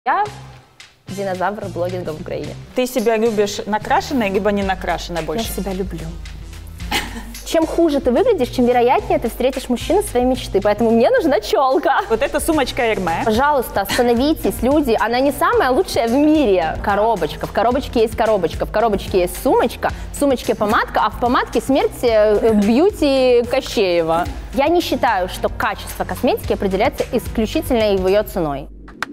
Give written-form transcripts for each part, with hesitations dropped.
Я динозавр блогинга в Украине. Ты себя любишь накрашенной, либо не накрашенной больше? Я себя люблю. Чем хуже ты выглядишь, чем вероятнее ты встретишь мужчину своей мечты. Поэтому мне нужна челка. Вот эта сумочка Hermès. Пожалуйста, остановитесь, люди. Она не самая лучшая в мире. Коробочка. В коробочке есть коробочка. В коробочке есть сумочка. В сумочке помадка, а в помадке смерть бьюти Кощеева. Я не считаю, что качество косметики определяется исключительно ее ценой.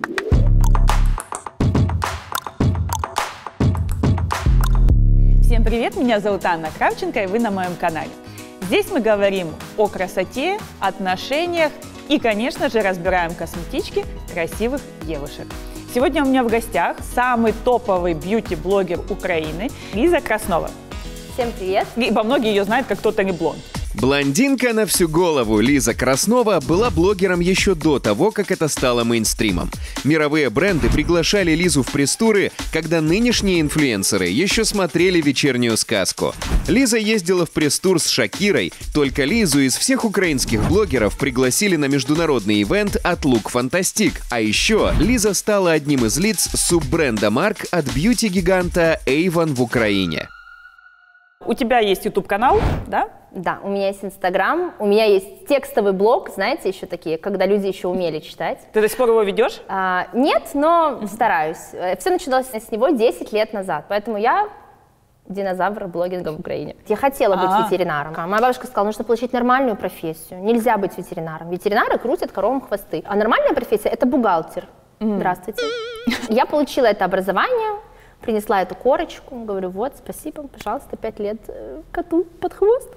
Всем привет, меня зовут Анна Кравченко, и вы на моем канале. Здесь мы говорим о красоте, отношениях и, конечно же, разбираем косметички красивых девушек. Сегодня у меня в гостях самый топовый бьюти-блогер Украины Лиза Краснова. Всем привет. Либо многие ее знают как Тотали Блонд. Блондинка на всю голову Лиза Краснова была блогером еще до того, как это стало мейнстримом. Мировые бренды приглашали Лизу в пресс-туры, когда нынешние инфлюенсеры еще смотрели «Вечернюю сказку». Лиза ездила в пресс-тур с Шакирой, только Лизу из всех украинских блогеров пригласили на международный ивент от Look Fantastic. А еще Лиза стала одним из лиц суббренда марк от бьюти-гиганта Avon в Украине. У тебя есть YouTube-канал, да? Да, у меня есть Инстаграм, у меня есть текстовый блог, знаете, еще такие, когда люди еще умели читать. Ты до сих пор его ведешь? Нет, но стараюсь. Все началось с него 10 лет назад, поэтому я динозавр блогинга в Украине. Я хотела быть ветеринаром. Моя бабушка сказала, нужно получить нормальную профессию, нельзя быть ветеринаром. Ветеринары крутят коровам хвосты, а нормальная профессия – это бухгалтер. Здравствуйте. Я получила это образование. Принесла эту корочку, говорю, вот, спасибо, пожалуйста, 5 лет коту под хвост.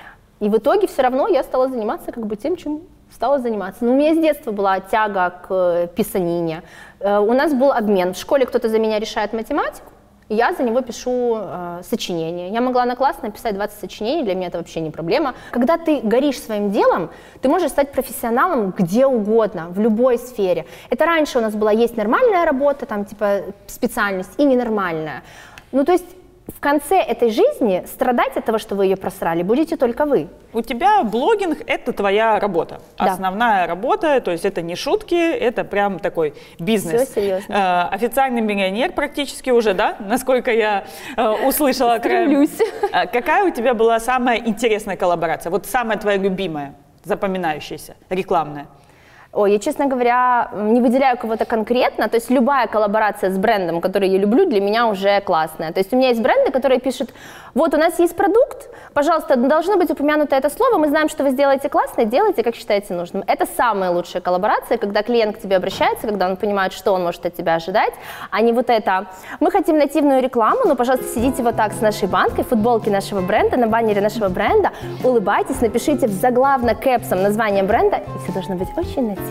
И в итоге все равно я стала заниматься как бы тем, чем стала заниматься. Но у меня с детства была тяга к писанине. У нас был обмен. В школе кто-то за меня решает математику, и я за него пишу сочинения. Я могла на класс написать 20 сочинений, для меня это вообще не проблема. Когда ты горишь своим делом, ты можешь стать профессионалом где угодно, в любой сфере. Это раньше у нас была есть нормальная работа, там типа специальность, и ненормальная. Ну то есть в конце этой жизни страдать от того, что вы ее просрали, будете только вы. У тебя блогинг – это твоя работа, да. Основная работа, то есть это не шутки, это прям такой бизнес. Все серьезно. Официальный миллионер практически уже, да? Насколько я услышала. Стремлюсь. Какая у тебя была самая интересная коллаборация? Вот самая твоя любимая, запоминающаяся, рекламная? Ой, я, честно говоря, не выделяю кого-то конкретно, то есть любая коллаборация с брендом, который я люблю, для меня уже классная. То есть у меня есть бренды, которые пишут, вот у нас есть продукт, пожалуйста, должно быть упомянуто это слово, мы знаем, что вы сделаете классно, делайте, как считаете нужным. Это самая лучшая коллаборация, когда клиент к тебе обращается, когда он понимает, что он может от тебя ожидать, а не вот это, мы хотим нативную рекламу, но, пожалуйста, сидите вот так с нашей банкой, футболки нашего бренда, на баннере нашего бренда, улыбайтесь, напишите в заглавно кэпсом название бренда, и все должно быть очень нативно.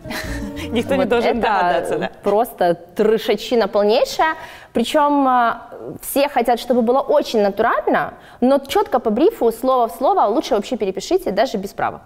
Никто не должен догадаться, да? Просто трешачина полнейшая. Причем все хотят, чтобы было очень натурально, но четко по брифу, слово в слово, лучше вообще перепишите, даже без правок.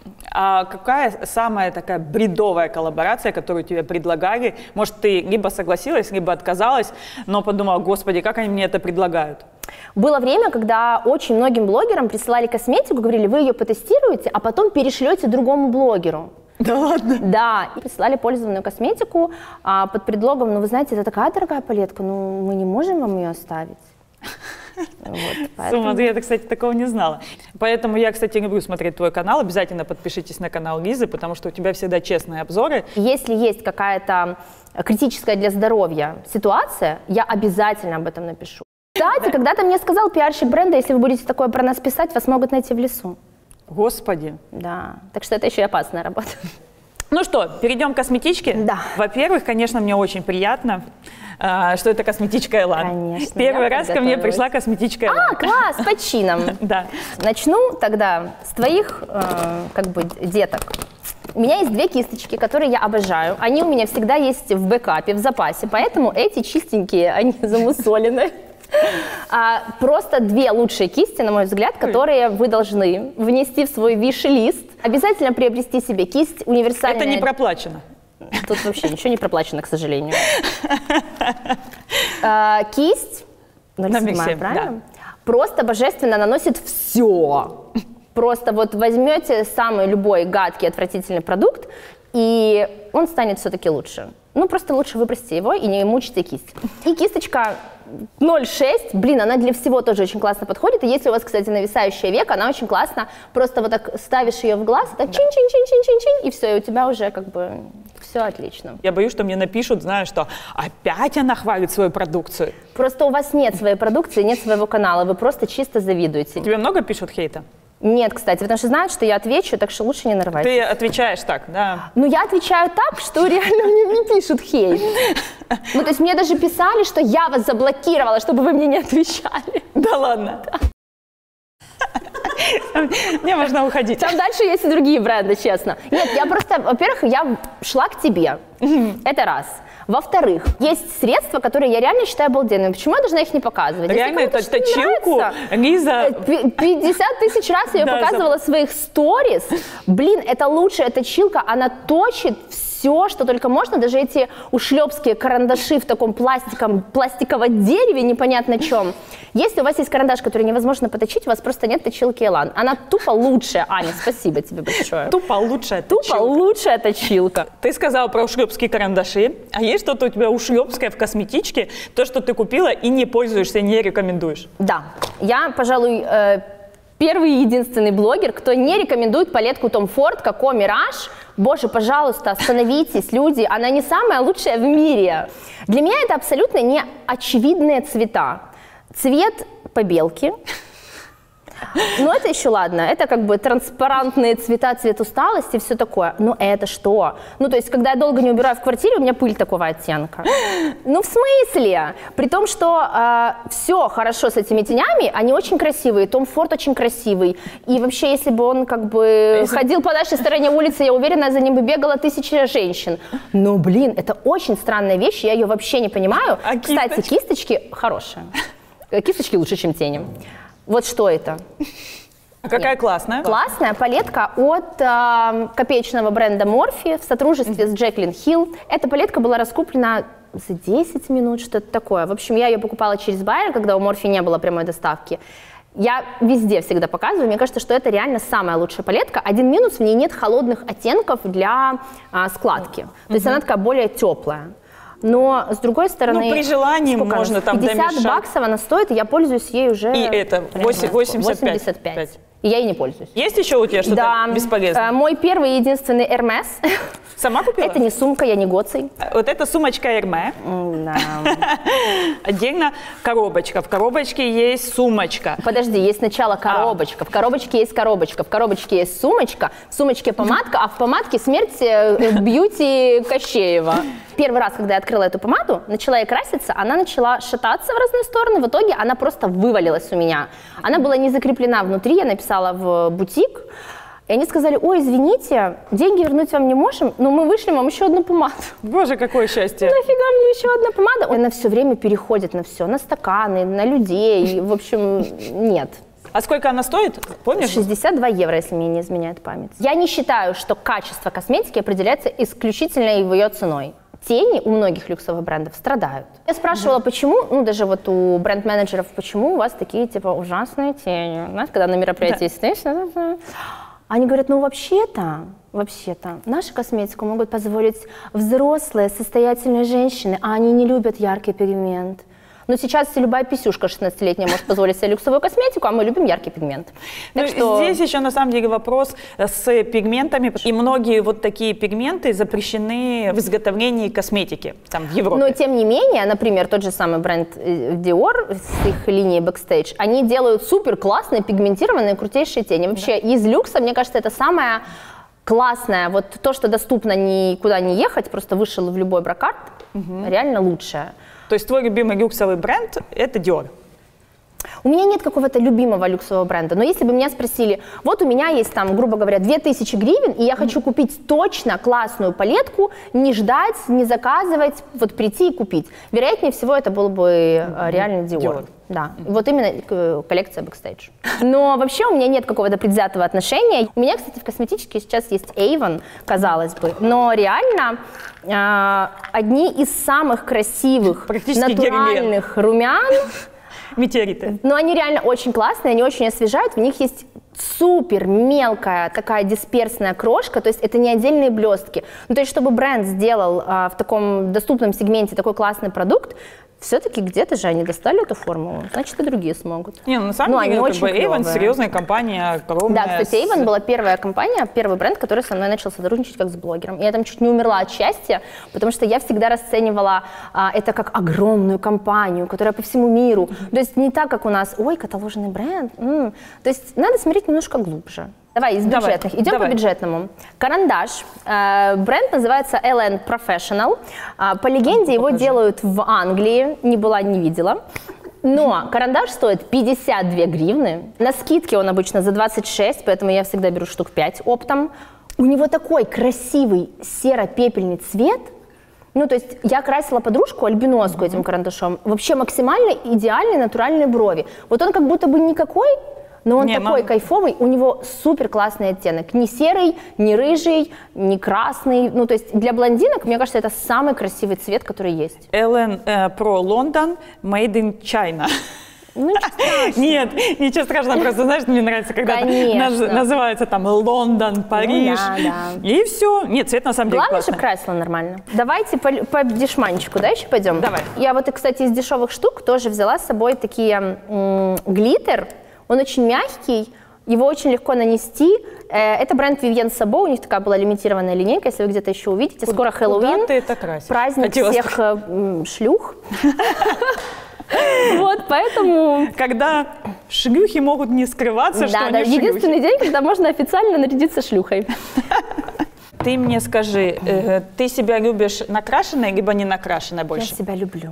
А какая самая такая бредовая коллаборация, которую тебе предлагали? Может, ты либо согласилась, либо отказалась, но подумала, господи, как они мне это предлагают? Было время, когда очень многим блогерам присылали косметику, говорили, вы ее потестируете, а потом перешлете другому блогеру. Да ладно? Да, и присылали пользованную косметику под предлогом, ну вы знаете, это такая дорогая палетка, ну мы не можем вам ее оставить. Вот, поэтому... Я, кстати, такого не знала. Поэтому я, кстати, люблю смотреть твой канал. Обязательно подпишитесь на канал Лизы, потому что у тебя всегда честные обзоры. Если есть какая-то критическая для здоровья ситуация, я обязательно об этом напишу. Кстати, когда-то мне сказал пиарщик бренда, если вы будете такое про нас писать, вас могут найти в лесу. Господи. Да, так что это еще и опасная работа. Ну что, перейдем к косметичке? Да. Во-первых, конечно, мне очень приятно, что это косметичка Элан. Конечно. Первый раз ко мне пришла косметичка Элан. Класс, по чинам. Да. Начну тогда с твоих, как бы, деток. У меня есть 2 кисточки, которые я обожаю. Они у меня всегда есть в бэкапе, в запасе, поэтому эти чистенькие, они замусолены. Просто 2 лучшие кисти, на мой взгляд, которые вы должны внести в свой виш-лист. Обязательно приобрести себе кисть универсальная. Это не проплачено. Тут вообще ничего не проплачено, к сожалению. Кисть, 0,7, правильно? Да. Просто божественно наносит все. Просто вот возьмете самый любой гадкий, отвратительный продукт, и он станет все-таки лучше. ну, просто лучше выбросьте его и не мучите кисть. И кисточка 0,6, блин, она для всего тоже очень классно подходит. И если у вас, кстати, нависающее веко, она очень классно, просто вот так ставишь ее в глаз, и так чин-чин-чин-чин-чин-чин, и все, и у тебя уже как бы все отлично. Я боюсь, что мне напишут, знаешь, что опять она хвалит свою продукцию. Просто у вас нет своей продукции, нет своего канала, вы просто чисто завидуете. Тебе много пишут хейта? Нет, кстати, потому что знают, что я отвечу, так что лучше не нарывайтесь. Ты отвечаешь так, да? Ну, я отвечаю так, что реально мне не пишут хейт. Ну, то есть мне даже писали, что я вас заблокировала, чтобы вы мне не отвечали. Да ладно? Мне можно уходить. Там дальше есть и другие бренды, честно. Нет, я просто, во-первых, я шла к тебе. Это раз. Во-вторых, есть средства, которые я реально считаю обалденными. Почему я должна их не показывать? Реально, эту точилку Лиза... 50 тысяч раз я ее показывала в своих сторис. Блин, это лучшая точилка, она точит все, что только можно, даже эти ушлепские карандаши в таком пластиковом дереве, непонятно чем. Если у вас есть карандаш, который невозможно поточить, у вас просто нет точилки Elan. Она тупо лучшая. Аня, спасибо тебе большое. Тупо лучшая точилка. Тупо лучшая точилка. Ты сказала про ушлепские карандаши, а есть что-то у тебя ушлепское в косметичке, то, что ты купила и не пользуешься, не рекомендуешь? Да, я, пожалуй, первый и единственный блогер, кто не рекомендует палетку Tom Ford Coco Mirage. Боже, пожалуйста, остановитесь, люди, она не самая лучшая в мире. Для меня это абсолютно не очевидные цвета. Цвет побелки. Но это еще ладно, это как бы транспарантные цвета, цвет усталости, все такое. Но это что? Ну, то есть, когда я долго не убираю в квартире, у меня пыль такого оттенка. Ну, в смысле? При том, что все хорошо с этими тенями, они очень красивые, Том Форд очень красивый. И вообще, если бы он как бы ходил по нашей стороне улицы, я уверена, за ним бы бегала 1000 женщин. Но, блин, это очень странная вещь, я ее вообще не понимаю. Кстати, кисточки хорошие. Кисточки лучше, чем тени. Вот что это. А какая классная? Классная палетка от копеечного бренда Morphe в сотрудничестве с Jaclyn Hill. Эта палетка была раскуплена за 10 минут, что-то такое. В общем, я ее покупала через Байер, когда у Morphe не было прямой доставки. Я везде всегда показываю, мне кажется, что это реально самая лучшая палетка. Один минус, в ней нет холодных оттенков для складки. То есть она такая более теплая. Но, с другой стороны, ну, при желании можно там 50 домешать. Баксов она стоит, и я пользуюсь ей уже... И это 85. И я ей не пользуюсь. Есть еще у тебя что-то бесполезное? Мой первый и единственный Hermes. Сама купила? Это не сумка, я не гоций. Вот эта сумочка Hermes. Да. Отдельно коробочка. В коробочке есть сумочка. Подожди, есть сначала коробочка. В коробочке есть коробочка. В коробочке есть сумочка. В сумочке помадка, а в помадке смерть бьюти Кощеева. Первый раз, когда я открыла эту помаду, начала ей краситься, она начала шататься в разные стороны. В итоге она просто вывалилась у меня. Она была не закреплена внутри, я написала в бутик. И они сказали: ой, извините, деньги вернуть вам не можем, но мы вышлем вам еще одну помаду. Боже, какое счастье. Нафига мне еще одна помада? Она все время переходит на все, на стаканы, на людей. В общем, нет. А сколько она стоит, помнишь? 62 евро, если мне не изменяет память. Я не считаю, что качество косметики определяется исключительно ее ценой. Тени у многих люксовых брендов страдают. Я спрашивала, почему, ну даже вот у бренд-менеджеров, почему у вас такие типа ужасные тени? Знаете, когда на мероприятии стоишь, они говорят, ну вообще-то, нашу косметику могут позволить взрослые, состоятельные женщины, а они не любят яркий пигмент. Но сейчас любая писюшка 16-летняя может позволить себе люксовую косметику, а мы любим яркий пигмент. Так что... Здесь еще на самом деле вопрос с пигментами. И многие вот такие пигменты запрещены в изготовлении косметики там, в Европе. Но тем не менее, например, тот же самый бренд Dior с их линией Backstage, они делают супер классные, пигментированные, крутейшие тени. Вообще из люкса, мне кажется, это самое классное. Вот то, что доступно никуда не ехать, просто вышел в любой брокарт, реально лучшее. То есть твой любимый люксовый бренд – это Dior? У меня нет какого-то любимого люксового бренда, но если бы меня спросили, вот у меня есть там, грубо говоря, 2000 гривен, и я хочу купить точно классную палетку, не ждать, не заказывать, вот прийти и купить. Вероятнее всего, это был бы реально Dior. Да, вот именно коллекция Backstage. Но вообще у меня нет какого-то предвзятого отношения. У меня, кстати, в косметичке сейчас есть Avon, казалось бы, но реально одни из самых красивых натуральных румян. Метеориты. Но они реально очень классные, они очень освежают, в них есть супер мелкая такая дисперсная крошка, то есть это не отдельные блестки. Ну, то есть чтобы бренд сделал в таком доступном сегменте такой классный продукт, все-таки где-то же они достали эту формулу, значит и другие смогут. Не, ну, на самом деле, они очень Avon серьезная компания, огромная. Да, кстати, Avon была первая компания, первый бренд, который со мной начал сотрудничать как с блогером. Я там чуть не умерла от счастья, потому что я всегда расценивала это как огромную компанию, которая по всему миру. То есть не так, как у нас, ой, каталожный бренд. То есть надо смотреть немножко глубже. Давай из бюджетных. Идем по бюджетному. Карандаш. Бренд называется LN Professional. По легенде его делают в Англии. Не была, не видела. Но карандаш стоит 52 гривны. На скидке он обычно за 26, поэтому я всегда беру штук 5 оптом. У него такой красивый серо-пепельный цвет. Ну, то есть я красила подружку, альбиноску этим карандашом. Вообще максимально идеальные натуральные брови. Вот он как будто бы никакой, но он такой кайфовый, у него супер классный оттенок. Не серый, не рыжий, не красный. Ну, то есть для блондинок, мне кажется, это самый красивый цвет, который есть. LN Pro London Made in China. Ну, нет, ничего страшного, просто, знаешь, мне нравится, когда называется там Лондон, Париж, и все. Нет, цвет на самом деле главное, классный. чтобы красила нормально. Давайте по дешманчику, да, еще пойдем? Давай. Я вот, кстати, из дешевых штук тоже взяла с собой такие глиттер. Он очень мягкий, его очень легко нанести. Это бренд Vivienne Sabo, у них такая была лимитированная линейка, если вы где-то еще увидите. Скоро Хэллоуин, праздник всех шлюх. Вот, поэтому... Когда шлюхи могут не скрываться, что они шлюхи. Единственный день, когда можно официально нарядиться шлюхой. Ты мне скажи, ты себя любишь накрашенной, либо не накрашенной больше? Я себя люблю.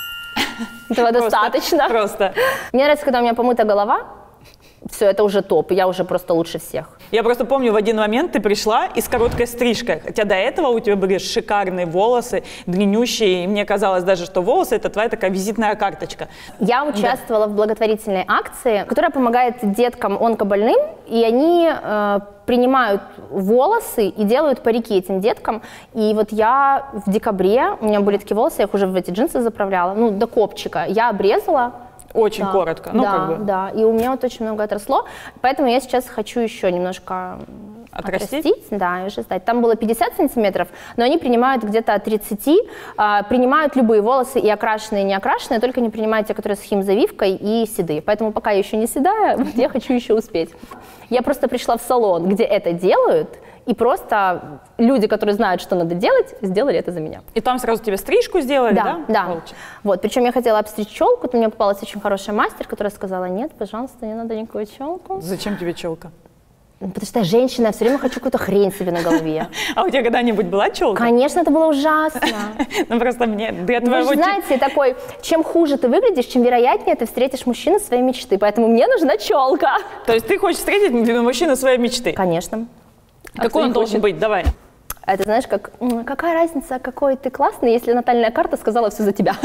Этого достаточно. Просто. Мне нравится, когда у меня помыта голова. Все, это уже топ, я уже просто лучше всех. Я просто помню, в один момент ты пришла и с короткой стрижкой, хотя до этого у тебя были шикарные волосы, длиннющие, и мне казалось даже, что волосы — это твоя такая визитная карточка. Я участвовала в благотворительной акции, которая помогает деткам онкобольным, и они принимают волосы и делают парики этим деткам. И вот я в декабре, у меня были такие волосы, я их уже в эти джинсы заправляла, ну, до копчика, я обрезала. Очень коротко, ну да, как бы. Да, и у меня вот очень много отросло, поэтому я сейчас хочу еще немножко отрастить, да, и уже сдать. Там было 50 сантиметров, но они принимают где-то от 30, принимают любые волосы, и окрашенные, и не окрашенные, только не принимают те, которые с химзавивкой и седые. Поэтому пока я еще не седая, вот я хочу еще успеть. Я просто пришла в салон, где это делают, и просто люди, которые знают, что надо делать, сделали это за меня. И там сразу тебе стрижку сделали, да? Да. Вот, причем я хотела обстричь челку, то мне попалась очень хорошая мастер, которая сказала: нет, пожалуйста, не надо никакую челку. Зачем тебе челка? Потому что я женщина, я все время хочу какую-то хрень себе на голове. А у тебя когда-нибудь была челка? Конечно, это было ужасно. Ну просто мне для твоего... Вы же знаете, такой, чем хуже ты выглядишь, чем вероятнее ты встретишь мужчину своей мечты. Поэтому мне нужна челка. То есть ты хочешь встретить мужчину своей мечты? Конечно. Какой он должен быть? Давай. Это знаешь, какая разница, какой ты классный, если натальная карта сказала все за тебя.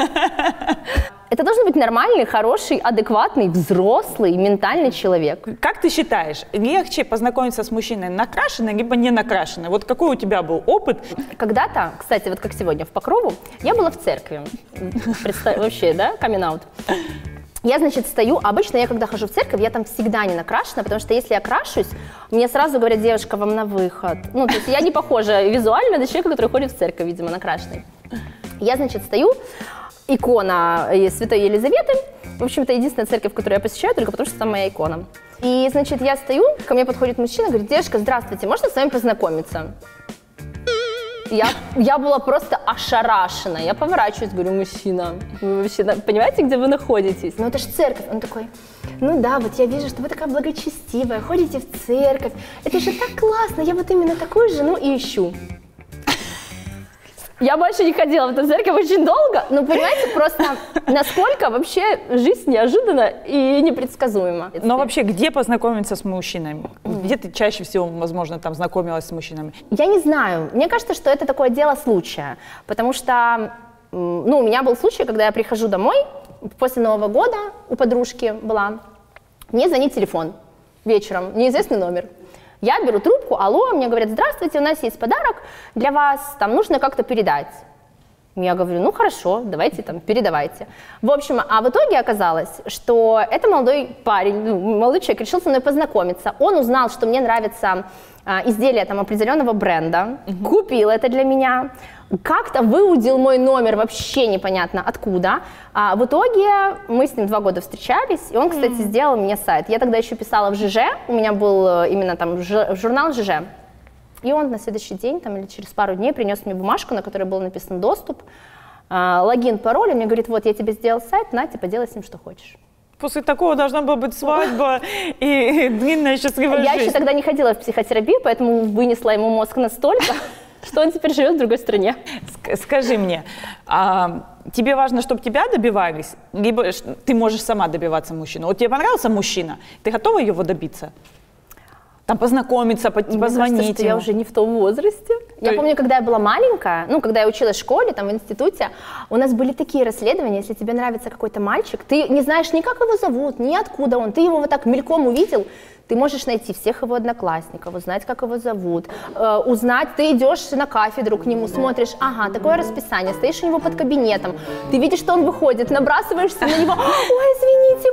Это должен быть нормальный, хороший, адекватный, взрослый, ментальный человек. Как ты считаешь, легче познакомиться с мужчиной накрашенной, либо не накрашенной? Вот какой у тебя был опыт? Когда-то, кстати, вот как сегодня в Покрову, я была в церкви. Вообще, да, камин-аут. Я, значит, стою, обычно я, когда хожу в церковь, я там всегда не накрашена, потому что если я крашусь, мне сразу говорят: девушка, вам на выход. Ну, то есть я не похожа визуально на человека, который ходит в церковь, видимо, накрашенный. Я, значит, стою, икона Святой Елизаветы, в общем-то, единственная церковь, которую я посещаю, только потому что там моя икона. И, значит, я стою, ко мне подходит мужчина, говорит: девушка, здравствуйте, можно с вами познакомиться? Я была просто ошарашена. Я поворачиваюсь, говорю: мужчина, вы вообще понимаете, где вы находитесь? Ну это же церковь. Он такой: ну да, вот я вижу, что вы такая благочестивая, ходите в церковь. Это же так классно, я вот именно такую жену и ищу. Я больше не ходила в эту церковь очень долго, но понимаете, просто насколько вообще жизнь неожиданна и непредсказуема. Но вообще, где познакомиться с мужчинами? Где ты чаще всего, возможно, там знакомилась с мужчинами? Я не знаю. Мне кажется, что это такое дело случая, потому что, ну, у меня был случай, когда я прихожу домой, после Нового года у подружки была, мне звонит телефон вечером, неизвестный номер. Я беру трубку: алло, мне говорят: здравствуйте, у нас есть подарок для вас, там нужно как-то передать. Я говорю, ну хорошо, давайте там, передавайте. В общем, а в итоге оказалось, что это молодой парень, ну, молодой человек решил со мной познакомиться. Он узнал, что мне нравится изделие там определенного бренда, купил это для меня, как-то выудил мой номер вообще непонятно откуда. А в итоге мы с ним 2 года встречались, и он, кстати, сделал мне сайт. Я тогда еще писала в ЖЖ, у меня был именно там журнал ЖЖ. И он на следующий день там, или через пару дней принес мне бумажку, на которой был написан доступ, логин, пароль, и мне говорит, вот я тебе сделал сайт, на, типа, делай с ним что хочешь. После такого должна была быть свадьба и длинная счастливая жизнь. Я еще тогда не ходила в психотерапию, поэтому вынесла ему мозг настолько, что он теперь живет в другой стране. Скажи мне, тебе важно, чтобы тебя добивались, либо ты можешь сама добиваться мужчину? Вот тебе понравился мужчина, ты готова его добиться? Там познакомиться, позвонить. Мне кажется, что я уже не в том возрасте. Я помню, когда я была маленькая, ну, когда я училась в школе, там, в институте, у нас были такие расследования, если тебе нравится какой-то мальчик, ты не знаешь ни как его зовут, ни откуда он, ты его вот так мельком увидел, ты можешь найти всех его одноклассников, узнать, как его зовут, узнать, ты идешь на кафедру к нему, смотришь, ага, такое расписание, стоишь у него под кабинетом, ты видишь, что он выходит, набрасываешься на него, ой, извините,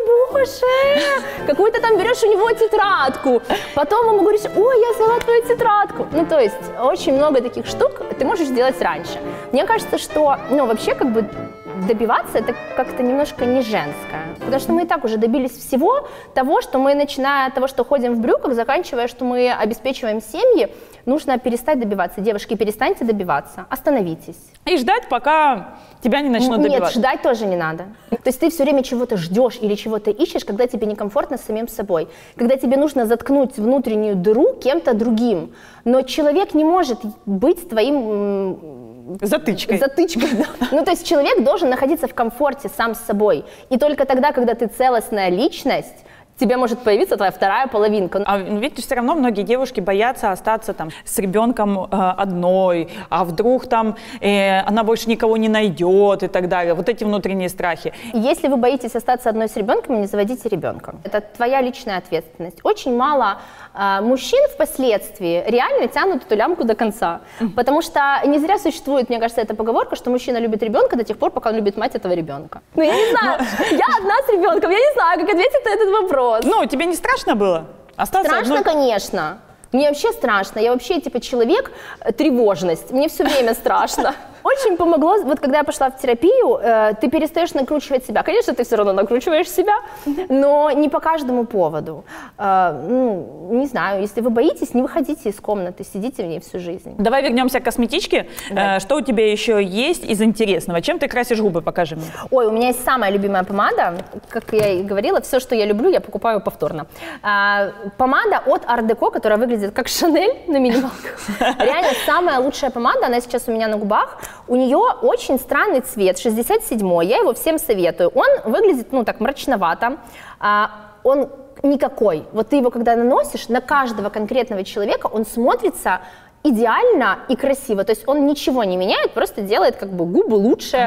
боже, какую-то там берешь у него тетрадку, потом ему говоришь, ой, я взяла твою тетрадку. Ну, то есть, очень много таких штук ты можешь сделать раньше. Мне кажется, что, ну, вообще, как бы, добиваться это как-то немножко не женское, потому что мы и так уже добились всего того, что мы, начиная от того, что ходим в брюках, заканчивая, что мы обеспечиваем семьи, нужно перестать добиваться. Девушки, перестаньте добиваться, остановитесь. И ждать, пока тебя не начнут добиваться. Нет, ждать тоже не надо. То есть ты все время чего-то ждешь или чего-то ищешь, когда тебе некомфортно с самим собой, когда тебе нужно заткнуть внутреннюю дыру кем-то другим, но человек не может быть твоим... Затычкой. Затычкой, да. Ну, то есть человек должен находиться в комфорте сам с собой. И только тогда, когда ты целостная личность, тебе может появиться твоя вторая половинка. А ведь все равно многие девушки боятся остаться там с ребенком одной, а вдруг там она больше никого не найдет и так далее. Вот эти внутренние страхи. Если вы боитесь остаться одной с ребенком, не заводите ребенка. Это твоя личная ответственность. Очень мало мужчин впоследствии реально тянут эту лямку до конца. Потому что не зря существует, мне кажется, эта поговорка, что мужчина любит ребенка до тех пор, пока он любит мать этого ребенка. Ну, я не знаю, я одна с ребенком, я не знаю, как ответить на этот вопрос. Ну, тебе не страшно было остаться Страшно, одной? Конечно. Мне вообще страшно. Я вообще, типа, человек, тревожность. Мне все время страшно. Очень помогло, вот когда я пошла в терапию, ты перестаешь накручивать себя. Конечно, ты все равно накручиваешь себя, но не по каждому поводу. Ну, не знаю, если вы боитесь, не выходите из комнаты, сидите в ней всю жизнь. Давай вернемся к косметичке. Да. Что у тебя еще есть из интересного? Чем ты красишь губы? Покажи мне. Ой, у меня есть самая любимая помада. Как я и говорила, все, что я люблю, я покупаю повторно. Помада от Art Deco, которая выглядит как Шанель на минималках. Реально самая лучшая помада, она сейчас у меня на губах. У нее очень странный цвет, 67-й, я его всем советую. Он выглядит, ну, так, мрачновато, он никакой. Вот ты его, когда наносишь, на каждого конкретного человека он смотрится идеально и красиво. То есть он ничего не меняет, просто делает, как бы, губы лучше,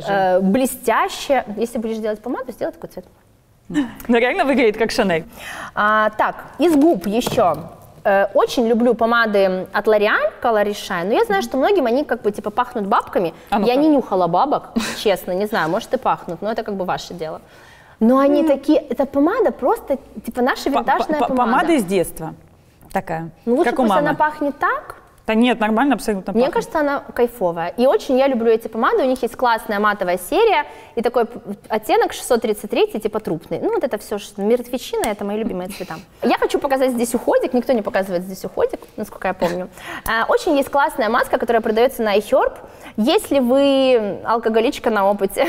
блестяще. Если будешь делать помаду, сделай такой цвет. Ну, реально выглядит как Шанель. Так, из губ еще. Очень люблю помады от L'Oréal, Color Shine, но я знаю, что многим они как бы типа пахнут бабками. Я не нюхала бабок, честно, не знаю, может и пахнут, но это как бы ваше дело. Но они такие, эта помада просто типа наша винтажная помада. Помада из детства такая, ну, лучше как у мамы. Пусть она пахнет так. Да нет, нормально, абсолютно Мне пахнет. кажется, она кайфовая. И очень я люблю эти помады. У них есть классная матовая серия и такой оттенок 633, типа трупный. Ну вот это все, мертвечина, это мои любимые цвета. Я хочу показать здесь уходик. Никто не показывает здесь уходик, насколько я помню. Очень есть классная маска, которая продается на iHerb. Если вы алкоголичка на опыте,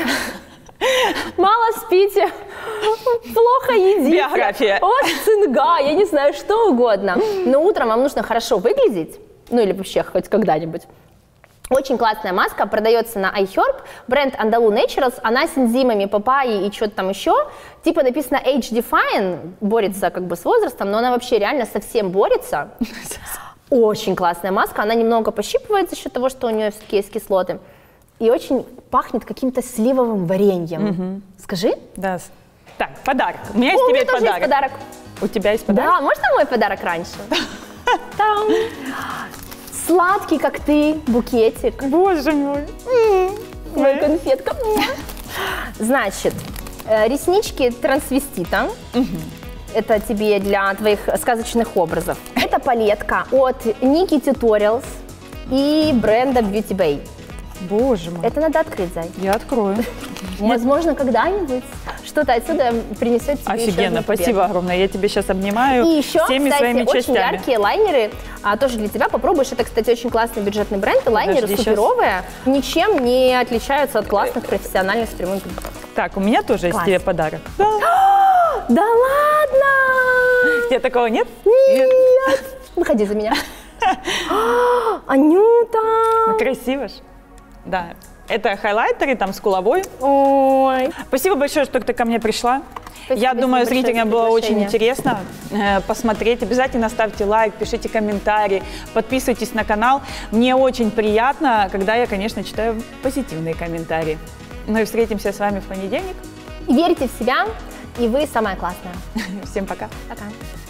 мало спите, плохо едите, биография, вот цинга, я не знаю, что угодно. Но утром вам нужно хорошо выглядеть. Ну или вообще хоть когда-нибудь. Очень классная маска, продается на iHerb, бренд Andalou Naturals, она с энзимами папайи и что-то там еще, типа написано Age Define, борется как бы с возрастом, но она вообще реально совсем борется. Очень классная маска, она немного пощипывает за счет того, что у нее все-таки есть кислоты, и очень пахнет каким-то сливовым вареньем. Скажи? Да. Так, подарок. У меня есть тебе подарок. Есть подарок. У тебя есть подарок? Да, можно мой подарок раньше? Там. Сладкий, как ты, букетик. Боже мой. Моя конфетка. Значит, реснички трансвестита. Это тебе для твоих сказочных образов. Это палетка от Nikki Tutorials и бренда Beauty Bay. Боже мой. Это надо открыть, Зай. Я открою. Возможно, когда-нибудь что-то отсюда принесет тебе Офигенно, спасибо огромное. Я тебе сейчас обнимаю и еще, всеми кстати, своими очень частями. яркие лайнеры, тоже для тебя попробуешь. Это, кстати, очень классный бюджетный бренд. Лайнеры Подожди, суперовые, ничем не отличаются от классных профессиональных с прямым. Так, у меня тоже есть тебе подарок. Да. Да ладно! Тебе такого нет? Нет! Выходи за меня. Анюта! Ну, красиво ж. Да. Это хайлайтеры там с куловой. Ой. Спасибо большое, что ты ко мне пришла. Спасибо, Я думаю, большое зрителям за было очень приглашение. интересно посмотреть. Обязательно ставьте лайк, пишите комментарии, подписывайтесь на канал. Мне очень приятно, когда я, конечно, читаю позитивные комментарии. Ну и встретимся с вами в понедельник. Верьте в себя, и вы самая классная. Всем пока. Пока.